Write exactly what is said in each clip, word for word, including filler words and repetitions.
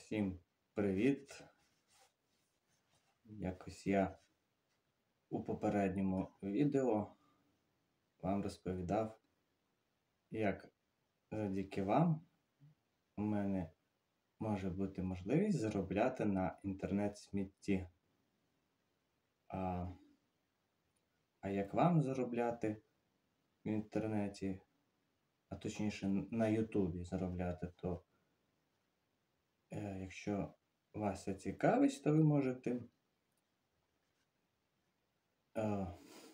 Всім привіт! Якось я у попередньому відео вам розповідав, як завдяки вам у мене може бути можливість заробляти на інтернет-смітті. А, а як вам заробляти в інтернеті, а точніше на Ютубі заробляти, то е, якщо вас це цікавить, то ви можете е,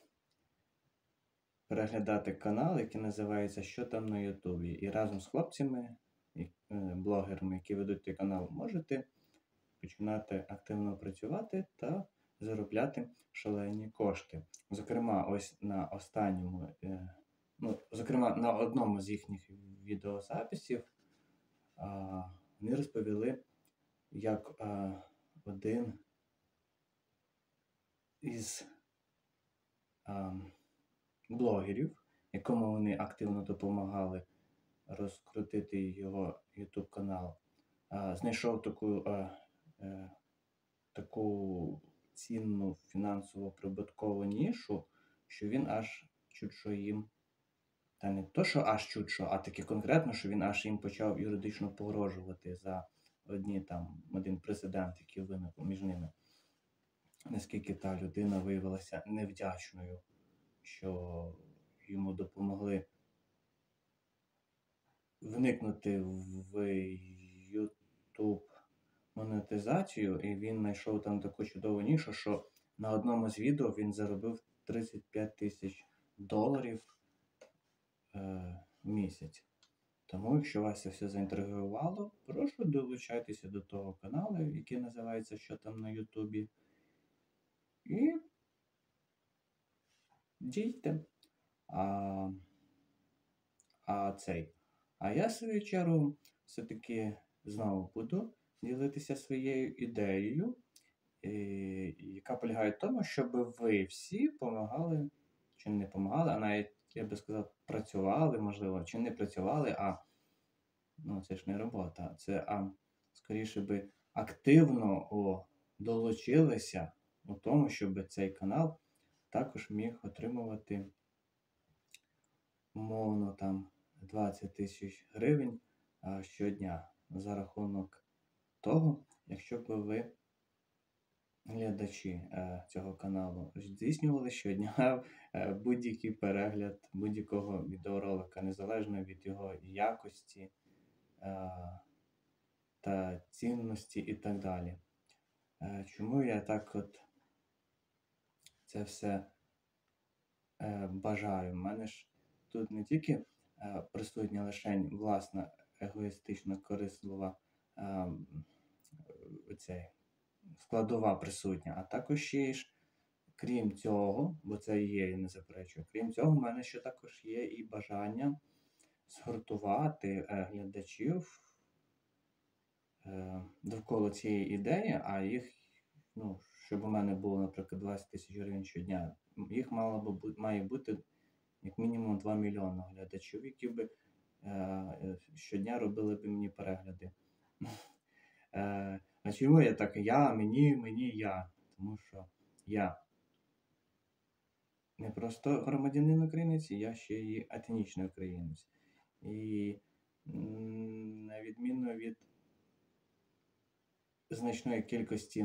переглядати канал, який називається «Що там на Ютубі». І разом з хлопцями, і, е, блогерами, які ведуть цей канал, можете починати активно працювати та заробляти шалені кошти. Зокрема, ось на останньому, е, ну, зокрема, на одному з їхніх відеозаписів а, вони розповіли, як а, один із а, блогерів, якому вони активно допомагали розкрутити його YouTube канал, знайшов таку, таку цінну фінансово-прибуткову нішу, що він аж чуть що їм, та не то, що аж чуть що, а таки конкретно, що він аж їм почав юридично погрожувати за одні там, один прецедент, який виник між ними. Наскільки та людина виявилася невдячною, що йому допомогли вникнути в YouTube монетизацію, і він знайшов там таку чудову нішу, що на одному з відео він заробив тридцять п'ять тисяч доларів е, в місяць. Тому, якщо вас це все заінтригувало, прошу долучайтеся до того каналу, який називається «Що там на Ютубі». І дійте. А, а цей. А я, в свою чергу, все-таки знову буду ділитися своєю ідеєю, і, яка полягає в тому, щоб ви всі допомагали, чи не допомагали, а навіть, я би сказав, працювали, можливо, чи не працювали, а ну, це ж не робота, це а, скоріше би активно о, долучилися у тому, щоб цей канал також міг отримувати умовно там двадцять тисяч гривень а, щодня за рахунок того, якщо б ви, глядачі е, цього каналу, здійснювали щодня е, будь-який перегляд будь-якого відеоролика, незалежно від його якості е, та цінності і так далі. Е, чому я так от це все е, бажаю? У мене ж тут не тільки е, присутня лише власна егоїстична корислива е, оцей, складова присутня, а також ще ж, крім цього, бо це є, я не заперечую, крім цього, в мене ще також є і бажання згуртувати е, глядачів е, довкола цієї ідеї, а їх, ну, щоб у мене було, наприклад, двадцять тисяч гривень щодня, їх мало б, має бути як мінімум два мільйони глядачів, які б е, щодня робили б мені перегляди. Е, а чому я так? Я, мені, мені, я. Тому що я не просто громадянин українець, я ще й етнічний українець. І на відміну від значної кількості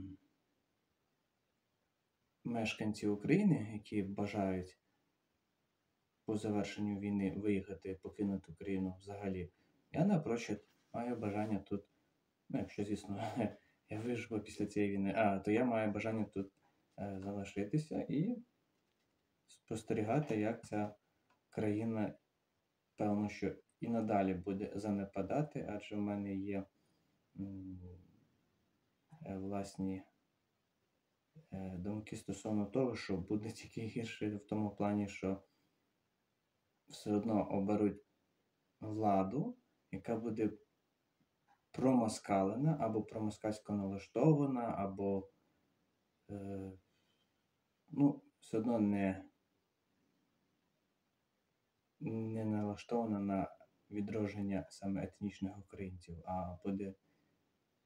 мешканців України, які бажають по завершенню війни виїхати, покинути Україну взагалі, я напрочуд маю бажання тут, ну, якщо, звісно, я виживу після цієї війни, а, то я маю бажання тут е, залишитися і спостерігати, як ця країна, певно, що і надалі буде занепадати, адже в мене є м, е, власні е, думки стосовно того, що буде тільки гірше в тому плані, що все одно оберуть владу, яка буде промоскалена, або промоскальсько налаштована, або е, ну, все одно не, не налаштована на відродження саме етнічних українців, а буде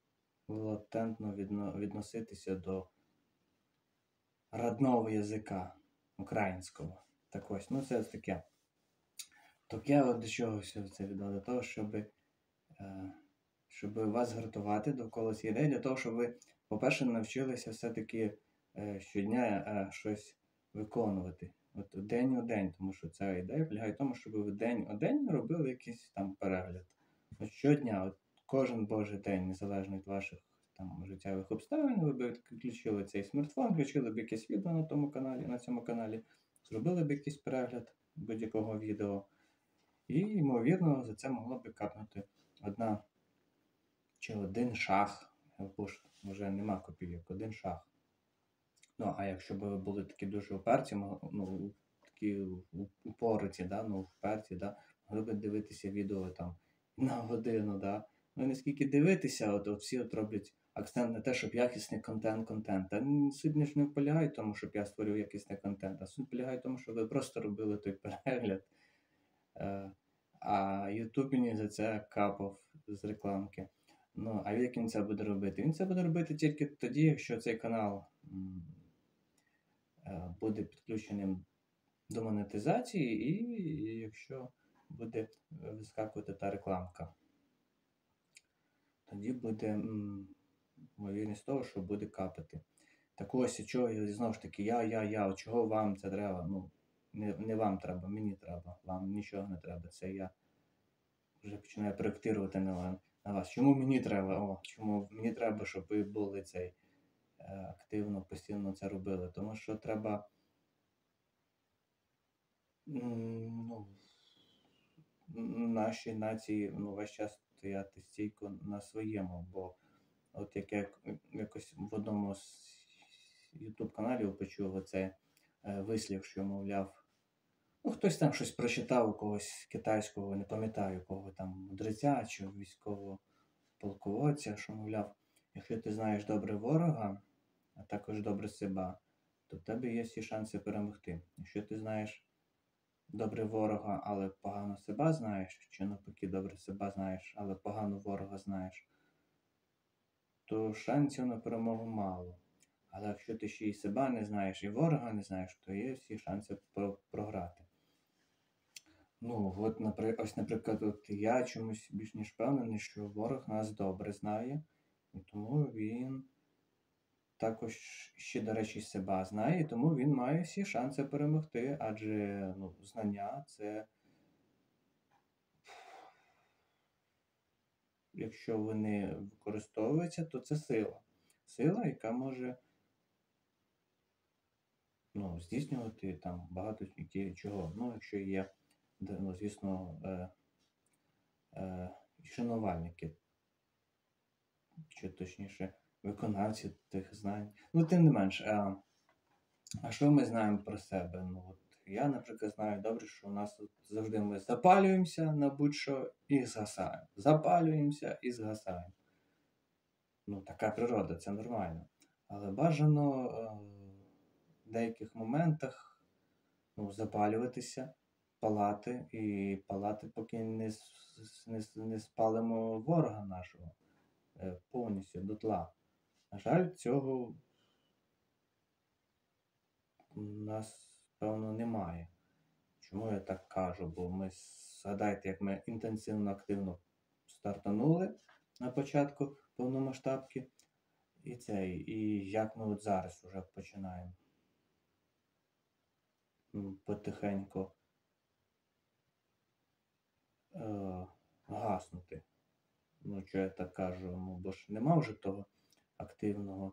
латентно відно, відноситися до родного язика українського. Так ось, ну це таке. Так я от до чого все це відео? До того, щоб, е, щоб вас гуртувати довкола цієї ідеї, для того, щоб ви, по-перше, навчилися все-таки е, щодня е, щось виконувати. От день у день, тому що ця ідея полягає в тому, щоб ви день у день робили якийсь там перегляд. От щодня, от кожен божий день, незалежно від ваших там життєвих обставин, ви б включили цей смартфон, включили б якесь відео на тому каналі, на цьому каналі, зробили б якийсь перегляд будь-якого відео. І, ймовірно, за це могло б капнути одна чи один шах, бо ж вже нема копійок, один шах. Ну, а якщо б ви були такі дуже уперті, ну, такі упориті, да, ну, вперті, да, могли б дивитися відео там на годину, да. Ну, не скільки дивитися, от, от всі от роблять акцент на те, щоб якісний контент, контент. Та суть не ж не полягає в тому, щоб я створював якісний контент, а суть полягає в тому, щоб ви просто робили той перегляд. Е, А YouTube мені за це капав з рекламки. Ну, а як він це буде робити? Він це буде робити тільки тоді, якщо цей канал м, е, буде підключеним до монетизації, і якщо буде вискакувати та рекламка. Тоді буде м, ймовірність того, що буде капати. Так ось, чого, знову ж таки, я, я, я, чого вам це треба? Ну, не, не вам треба, мені треба, вам нічого не треба, це я вже починаю проєктувати на, на вас. Чому мені треба? О, чому мені треба, щоб ви були цей е, активно, постійно це робили? Тому що треба м, ну, нашій нації ну, весь час стояти стійко на своєму, бо от як я якось в одному з YouTube каналів почув оцей е, вислів, що, мовляв, ну, хтось там щось прочитав у когось китайського, не пам'ятаю, кого там мудреця чи військового полководця, що, мовляв, якщо ти знаєш добре ворога, а також добре себе, то в тебе є всі шанси перемогти. Якщо ти знаєш добре ворога, але погано себе знаєш, чи навпаки добре себе знаєш, але погано ворога знаєш, то шансів на перемогу мало. Але якщо ти ще і себе не знаєш, і ворога не знаєш, то є всі шанси програти. Ну, от, ось, наприклад, от я чомусь більш ніж впевнений, що ворог нас добре знає, і тому він також ще, до речі, себе знає, і тому він має всі шанси перемогти, адже ну, знання – це, якщо вони використовуються, то це сила. Сила, яка може ну, здійснювати там багато чого. Ну, якщо є, ну, звісно, е, е, шанувальники, чи точніше виконавці тих знань. Ну, тим не менш, а, а що ми знаємо про себе? Ну, от я, наприклад, знаю добре, що у нас от завжди ми запалюємося на будь-що і згасаємо. Запалюємося і згасаємо. Ну, така природа, це нормально. Але бажано е, в деяких моментах ну, запалюватися, палати, і палати, поки не, не, не спалимо ворога нашого е, повністю дотла. На жаль, цього у нас, певно, немає. Чому я так кажу? Бо ми, згадайте, як ми інтенсивно, активно стартанули на початку повномасштабки, і цей, і як ми от зараз вже починаємо потихеньку е, гаснути. Ну, що я так кажу, ну, бо ж нема вже того активного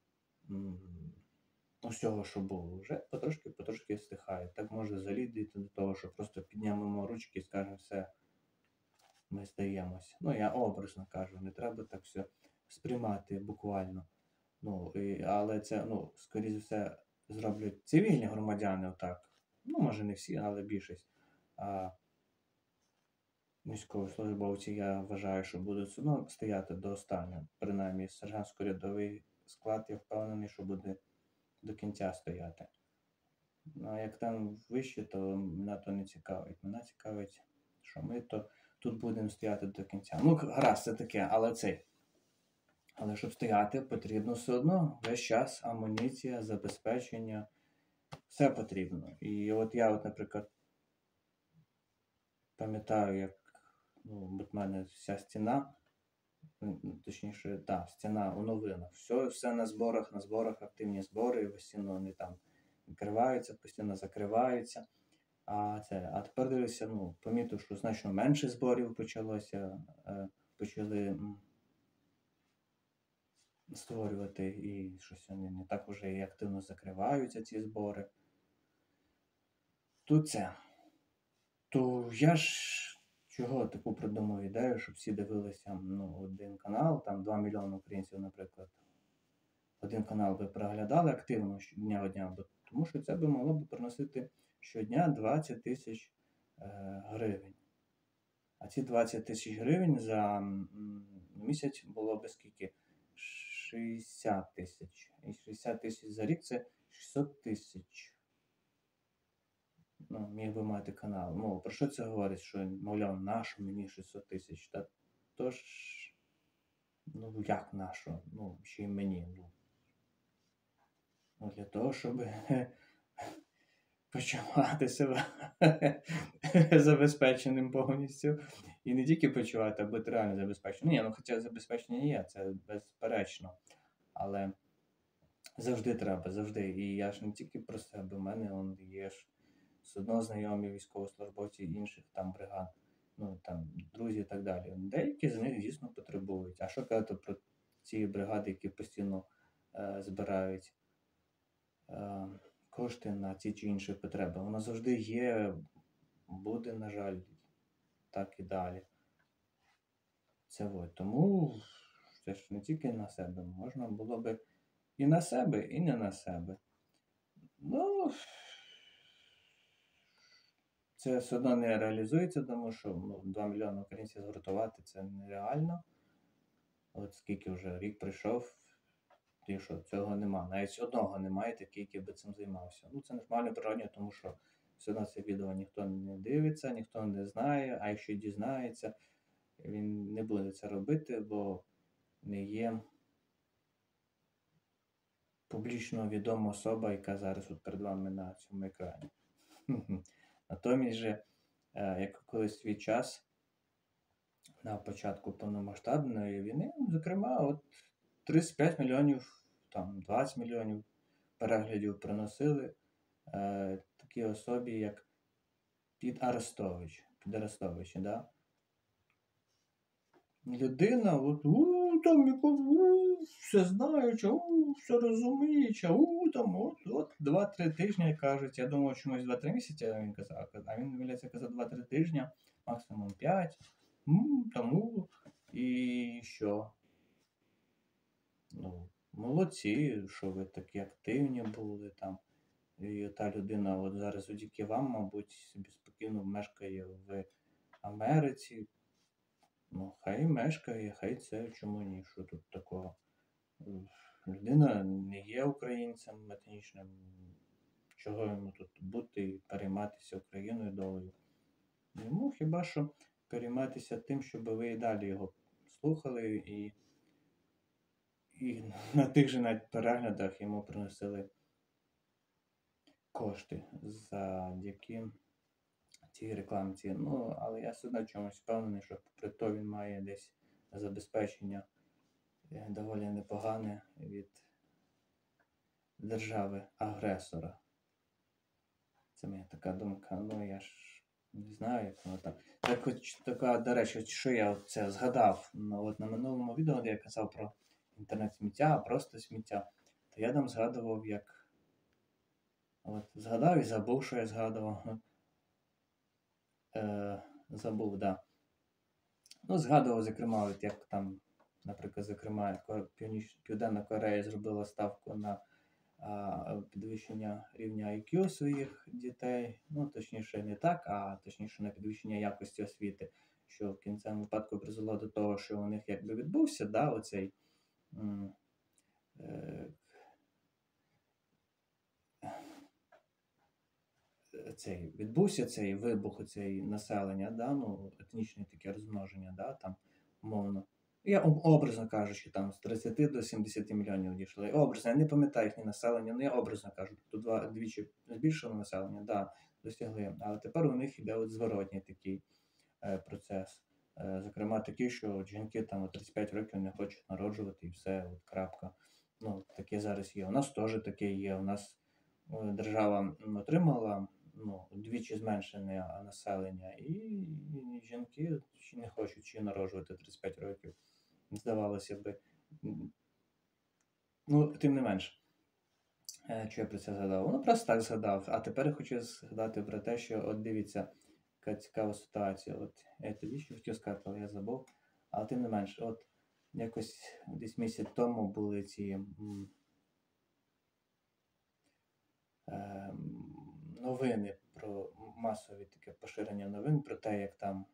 усього, що було, вже потрошки-потрошки стихає. Так може залідити до того, що просто піднімемо ручки і скажемо, все, ми здаємося. Ну, я образно кажу, не треба так все сприймати буквально. Ну, і, але це, ну, скоріше все, зроблять цивільні громадяни отак. Ну, може не всі, але більшість. А військовослужбовці, я вважаю, що будуть ну, стояти до останнього. Принаймні, сержантсько-рядовий склад, я впевнений, що буде до кінця стояти. Ну, а як там вище, то мене то не цікавить. Мене цікавить, що ми то тут будемо стояти до кінця. Ну, гаразд, це таке, але цей. Але щоб стояти, потрібно все одно весь час амуніція, забезпечення, все потрібно. І от я, от, наприклад, пам'ятаю, як ну, от в мене вся стіна, точніше, та, стіна у новинах. Все, все на зборах, на зборах, активні збори, постійно вони там відкриваються, постійно закриваються. А це, а тепер дивлюся, ну, помітив, що значно менше зборів почалося, е, почали м, створювати, і щось вони не так вже і активно закриваються, ці збори. То це. То я ж чого таку придумав ідею, щоб всі дивилися ну, один канал, там два мільйони українців, наприклад, один канал би переглядали активно щодня дня, бо тому що це би могло б приносити щодня двадцять тисяч е, гривень. А ці двадцять тисяч гривень за м, місяць було би скільки? шістдесят тисяч. І шістдесят тисяч за рік це шістсот тисяч. Ну, міг би мати канал. Ну, про що це говорить? Що, мовляв, нашу мені шістсот тисяч. Та тож, ну, як нашу? Ну, ще й мені. Ну, ну для того, щоб почувати себе забезпеченим повністю. І не тільки почувати, а бути реально забезпеченим. Ні, ну хоча забезпечення є, це безперечно. Але завжди треба, завжди. І я ж не тільки про себе, в мене он є ж з одного знайомі військовослужбовці інших там бригад, ну там друзі і так далі. Деякі з них дійсно потребують. А що казати про ці бригади, які постійно е, збирають е, кошти на ті чи інші потреби? Воно завжди є, буде, на жаль, так і далі. Це от. Тому це ж не тільки на себе. Можна було би і на себе, і не на себе. Ну, це все одно не реалізується, тому що ну, два мільйони українців згуртувати це нереально. От скільки вже рік прийшов, і що цього нема. Навіть одного немає, такий, який би цим займався. Ну, це нормально, природньо, тому що все одно це відео ніхто не дивиться, ніхто не знає, а якщо дізнається, він не буде це робити, бо не є публічно відома особа, яка зараз от перед вами на цьому екрані. Натомість же, як колись свій час, на початку повномасштабної війни, зокрема, от тридцять п'ять мільйонів, там двадцять мільйонів переглядів приносили е, такій особі, як Під Арестович, Під Арестович, да? Людина, от, у, там, яка, у, все знаюча, у, все розуміюча, у, там, от, от, два-три тижні, кажуть, я думав, чомусь два-три місяці, він казав, а він, виявляється, казав два-три тижні, максимум п'ять, ну, тому, і що? Ну, молодці, що ви такі активні були там, і та людина от зараз завдяки вам, мабуть, собі спокійно мешкає в Америці. Ну, хай мешкає, хай це, чому ні, що тут такого. Людина не є українцем етнічним, чого йому тут бути і перейматися Україною долею. Йому хіба що перейматися тим, щоб ви і далі його слухали і, і на тих же навіть переглядах йому приносили кошти завдяки цій рекламці. Ну, але я все одно чомусь впевнений, що попри то він має десь забезпечення доволі непогане від держави-агресора. Це моя така думка. Ну, я ж не знаю, як воно так. Так хоч така, до речі, що я це згадав ну, от на минулому відео, де я казав про інтернет-сміття, просто сміття, то я там згадував, як от згадав і забув, що я згадував. Е, забув, да. Ну, згадував, зокрема, от як там, наприклад, зокрема, Південна Корея зробила ставку на а, підвищення рівня ай к'ю своїх дітей. Ну, точніше, не так, а точніше на підвищення якості освіти, що в кінцевому випадку призвело до того, що у них якби відбувся, да, оцей м, е, цей, відбувся цей вибух цей населення, да, ну, етнічне таке розмноження, да, там, умовно. Я об- образно кажучи, там з тридцяти до сімдесяти мільйонів дійшли. Образно, я не пам'ятаю їхнє населення, ну я образно кажу, то два двічі збільшило населення, да, досягли. Але тепер у них іде от зворотній такий е, процес. Е, зокрема, такий, що от жінки там у тридцять п'ять років не хочуть народжувати і все, от крапка. Ну, таке зараз є. У нас теж таке є. У нас е, держава м, отримала ну, двічі зменшене населення, і, і жінки чи не хочуть чи народжувати тридцять п'ять років. Здавалося би. М, Ну, тим не менш, е, що я про це згадав? Ну, просто так згадав. А тепер я хочу згадати про те, що от дивіться, яка цікава ситуація. От я тоді ще хотів сказати, але я забув. Але тим не менш, от якось десь місяць тому були ці м, е, новини про масові таке поширення новин про те, як там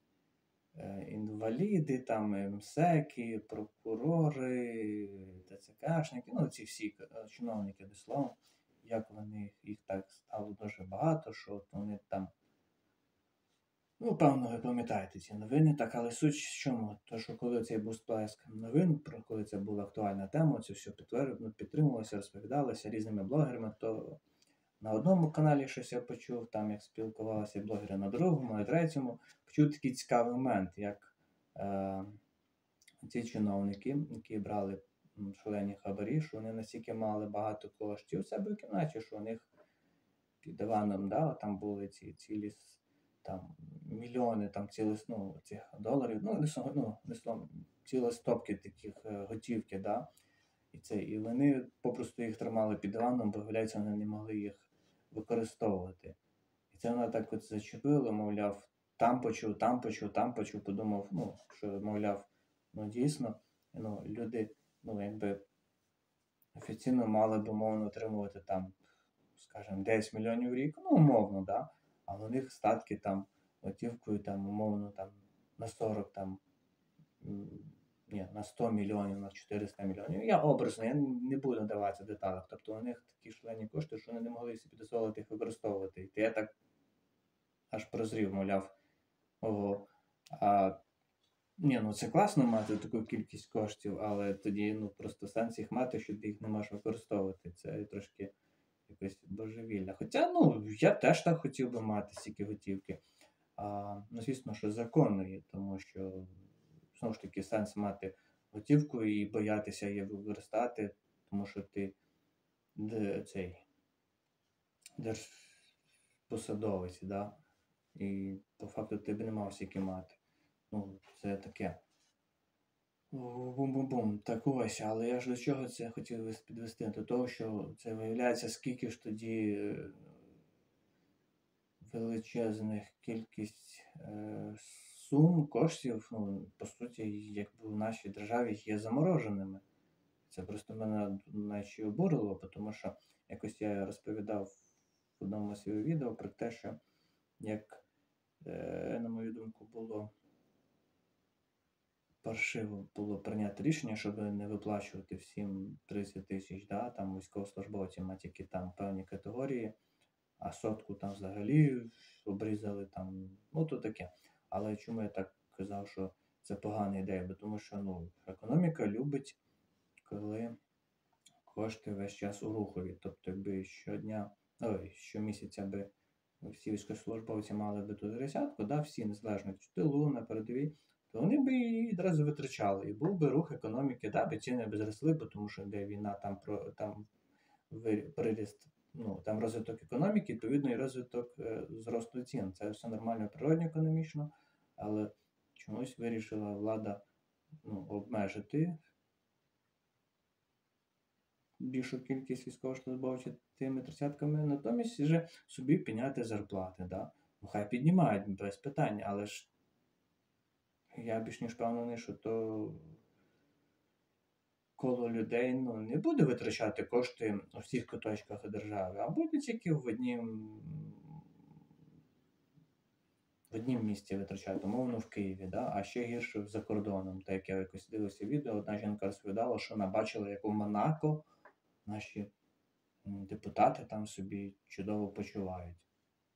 е, інваліди, там МСЕКи, прокурори, ТЦКшники, ну ці всі е, чиновники, до слова, як вони їх так стало дуже багато, що от вони там. Ну, певно, ви пам'ятаєте ці новини, так, але суть в чому? То, що коли цей був сплеск новин, про коли це була актуальна тема, це все підтвер... ну, підтримувалося, розповідалося різними блогерами, то на одному каналі щось я почув, там як спілкувалися блогери на другому, на третьому, почув такий цікавий момент, як е... ці чиновники, які брали м, шалені хабарі, що вони настільки мали багато коштів у себе в кімнаті, що у них під диваном, да, там були ці цілі там мільйони там цілі, ну, цих доларів, ну, не со- ну, не со- цілі стопки таких е, готівки, да, і це, і вони попросту їх тримали під диваном, бо, виявляється, вони не могли їх використовувати. І це вона так от зачепило, мовляв, там почув, там почув, там почув, подумав, ну, що, мовляв, ну дійсно, ну, люди, ну, якби офіційно мали б умовно отримувати там, скажімо, десять мільйонів в рік, ну, умовно, да, але у них статки там готівкою там, умовно, там на сорок там, ні, на сто мільйонів, на чотириста мільйонів. Я образно, я не буду даватися в деталях. Тобто у них такі шалені кошти, що вони не могли собі дозволити їх використовувати. І я так аж прозрів, мовляв, ого. А, ні, ну це класно мати таку кількість коштів, але тоді ну просто сенс їх мати, що ти їх не можеш використовувати. Це трошки якось божевілля. Хоча, ну, я б теж так хотів би мати стільки готівки. А, ну, звісно, що законної, тому що, знову ж таки, сенс мати готівку і боятися її використати, тому що ти де, цей держпосадовець, да? І по факту ти б не мав стільки мати. Ну, це таке. Бум-бум-бум. Так ось, але я ж до чого це хотів підвести? До того, що це виявляється, скільки ж тоді е, величезних кількість е, сум, коштів, ну, по суті, якби в нашій державі є замороженими. Це просто мене наче обурило, тому що якось я розповідав в одному з своїх відео про те, що як, е, на мою думку, було паршиво було прийняти рішення, щоб не виплачувати всім тридцять тисяч, да, там військовослужбовцям, а тільки там певні категорії, а сотку там взагалі обрізали там, ну то таке. Але чому я так казав, що це погана ідея? Бо тому що ну, економіка любить, коли кошти весь час у рухові. Тобто, якби щодня, ой, щомісяця би всі військовослужбовці мали би ту десятку, да, всі незалежно чи в тилу, на передовій, то вони б її одразу витрачали. І був би рух економіки, да, би ціни б зросли, бо тому що де війна, там про там приріст, ну, там розвиток економіки, відповідно, і розвиток е, зросту цін. Це все нормально природньо економічно, але чомусь вирішила влада ну, обмежити більшу кількість військовослужбовців тими тридцятками, натомість вже собі підняти зарплати. Да? Ну, хай піднімають без питань, але ж я більш ніж впевнений, що то коло людей ну, не буде витрачати кошти у всіх куточках держави, а буде тільки в однім в однім місці витрачати, умовно в Києві, да? А ще гірше за кордоном. Так як я якось дивився відео, одна жінка розповідала, що вона бачила, як у Монако наші депутати там собі чудово почувають.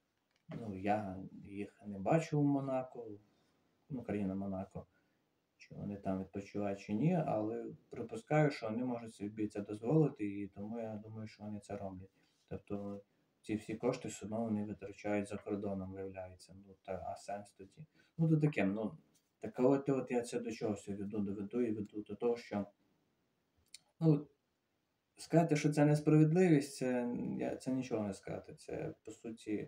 Ну, я їх не бачу у Монако, ну, країна Монако. чи вони там відпочивають чи ні, але припускаю, що вони можуть собі це дозволити, і тому я думаю, що вони це роблять. Тобто ці всі кошти все одно вони витрачають за кордоном, виявляється. Ну, та, а сенс тоді. Ну, то таке, ну, так от, от я це до чогось веду, доведу і веду до того, що, ну, сказати, що це несправедливість, це, я, це нічого не сказати. Це, по суті,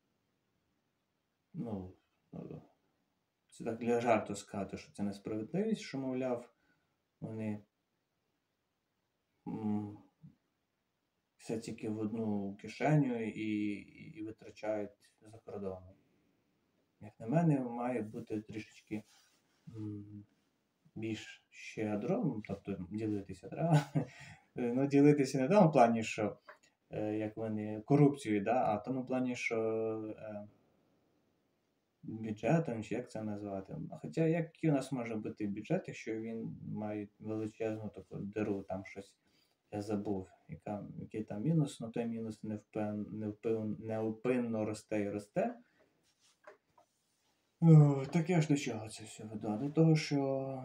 ну, ну, це так для жарту сказати, що це несправедливість, що, мовляв, вони м, все тільки в одну кишеню і, і витрачають за кордоном. Як на мене, має бути трішечки м, більш щедро, ну, тобто ділитися треба. Ну, ділитися не в тому плані, що е, як вони корупцію, да, а в тому плані, що е, бюджетом, чи як це назвати. Хоча який у нас може бути бюджет, якщо він має величезну таку диру, там щось я забув, яка, який там мінус, але той мінус невпин, невпин, неупинно росте і росте. О, так я ж до чого це все веду? До того, що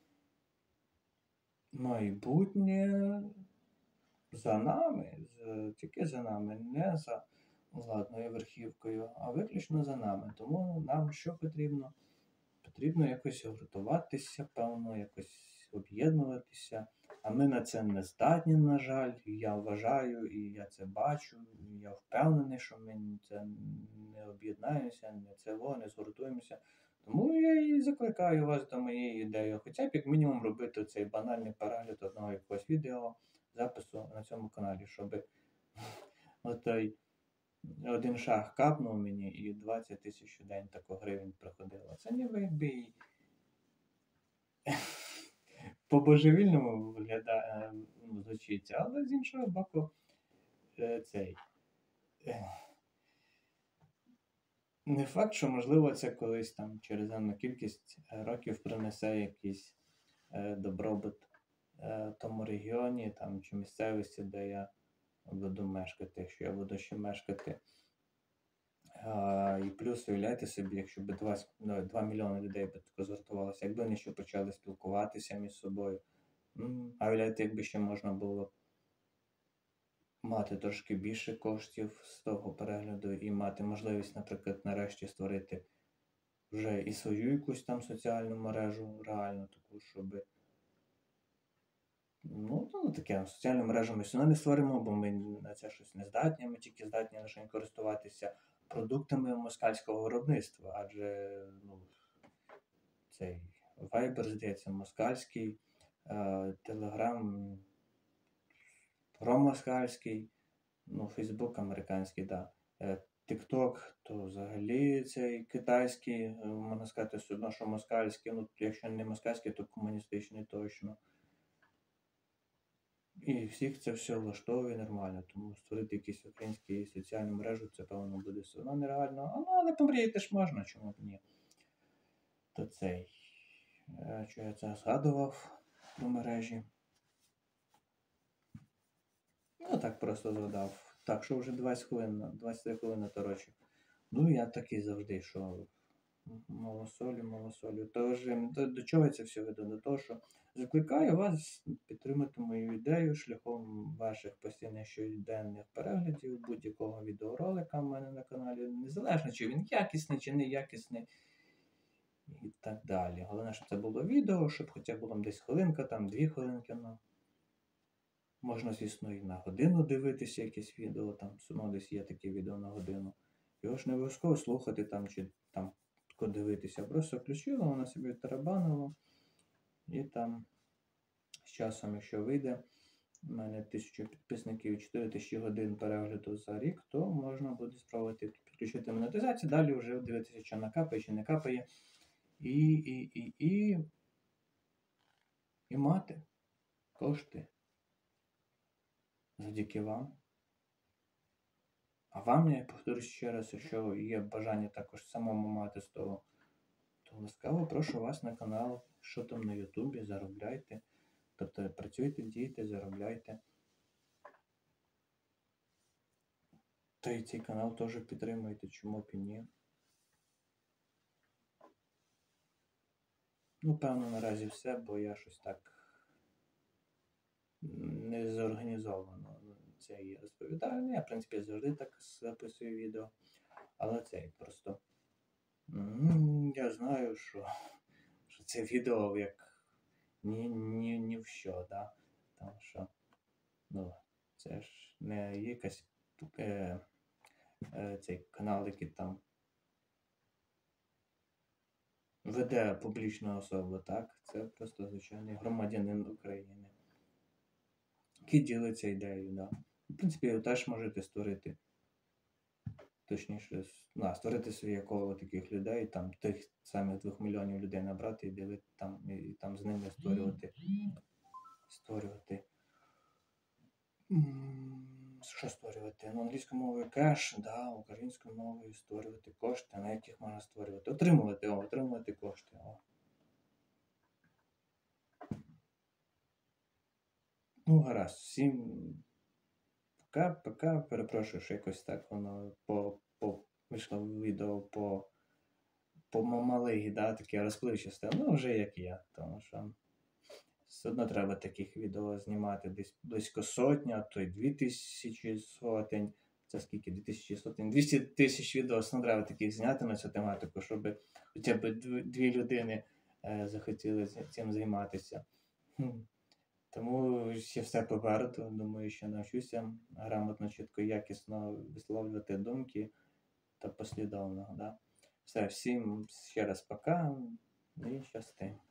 майбутнє за нами, з, тільки за нами, не за владною верхівкою, а виключно за нами. Тому нам що потрібно? Потрібно якось гуртуватися, певно, якось об'єднуватися. А ми на це не здатні, на жаль. Я вважаю, і я це бачу, і я впевнений, що ми це не об'єднаємося, не це во, не згуртуємося. Тому я і закликаю вас до моєї ідеї. Хоча б як мінімум робити цей банальний перегляд одного якогось відео, запису на цьому каналі, щоб отой один шаг капнув мені і двадцять тисяч у день тако гривень приходило. Це ніби якби і по-божевільному виглядає, ну, звучить, але з іншого боку, е, цей. е, Не факт, що можливо це колись там через дану кількість е, років принесе якийсь е, добробут е, тому регіоні там, чи місцевості, де я буду мешкати, якщо я буду ще мешкати. А, і плюс уявляйте собі, якщо б два мільйони людей би тако згуртувалося, якби вони ще почали спілкуватися між собою. М, А уявляйте, якби ще можна було мати трошки більше коштів з того перегляду і мати можливість, наприклад, нарешті створити вже і свою якусь там соціальну мережу, реально таку, щоб. Ну, ну таке, соціальну мережу ми все одно не створимо, бо ми на це щось не здатні, ми тільки здатні лише користуватися продуктами москальського виробництва, адже ну, цей Viber, здається, москальський, Telegram промоскальський, ну, Facebook американський, да. TikTok, то взагалі цей китайський, можна сказати, все одно, що москальський, ну, якщо не москальський, то комуністичний точно. І всіх це все влаштовує нормально, тому створити якісь українські соціальні мережі, це, певно, буде все одно нереально. А, ну, але помріяти ж можна, чому б ні. То цей, що я це згадував про мережі. Ну, так просто згадав. Так, що вже двадцять хвилин, двадцять три хвилини торочу. Ну, я такий завжди, що малосолю, малосолю. Тож, до, до чого я це все веду? До того, що закликаю вас підтримати мою ідею шляхом ваших постійних щоденних переглядів будь-якого відеоролика в мене на каналі. Незалежно, чи він якісний, чи не якісний. І так далі. Головне, щоб це було відео, щоб хоча б було десь хвилинка, там дві хвилинки. Ну. Можна, звісно, і на годину дивитися якесь відео, там все одно десь є таке відео на годину. Його ж не обов'язково слухати там чи там дивитися. Просто включила, вона собі тарабанила. І там з часом, якщо вийде, у мене тисячу підписників і чотири тисячі годин перегляду за рік, то можна буде спробувати підключити монетизацію. Далі вже дивитися, що накапає, чи не капає. І, і, і, і, і мати кошти. Завдяки вам. А вам, я повторюсь ще раз, якщо є бажання також самому мати з того, то ласкаво прошу вас на канал, що там на Ютубі, заробляйте. Тобто працюйте, дійте, заробляйте. Та й цей канал теж підтримуйте, чому б і ні. Ну, певно, наразі все, бо я щось так не зорганізовано це і розповідаю. Ну, я, в принципі, завжди так записую відео. Але це просто. Ну, я знаю, що, що це відео як ні, ні, ні в що, да? Тому що, ну, це ж не якась е, е, цей канал, який там веде публічну особу, так? Це просто звичайний громадянин України, який ділиться ідеєю, да. В принципі, ви теж можете створити, точніше, да, створити своє коло таких людей, там тих самих двох мільйонів людей набрати і ділити там, і, і там з ними створювати, створювати. Що створювати? Ну, англійською мовою кеш, да, українською мовою створювати кошти, на яких можна створювати. Отримувати, о, отримувати кошти. О. Ну, гаразд, всім пока, пока, перепрошую, що якось так воно по, по вийшло відео по, по малих, да, таке розпливчасте. Ну, вже як я, тому що все одно треба таких відео знімати десь близько сотні, а то й дві тисячі сотень. Це скільки? Дві тисячі сотень? двісті тисяч відео все одно треба таких зняти на цю тематику, щоб хоча б дві людини е, захотіли цим займатися. Хм. Тому ще все попереду. Думаю, що навчуся грамотно, чітко, якісно висловлювати думки та послідовно. Да? Все, всім ще раз пока і щасти.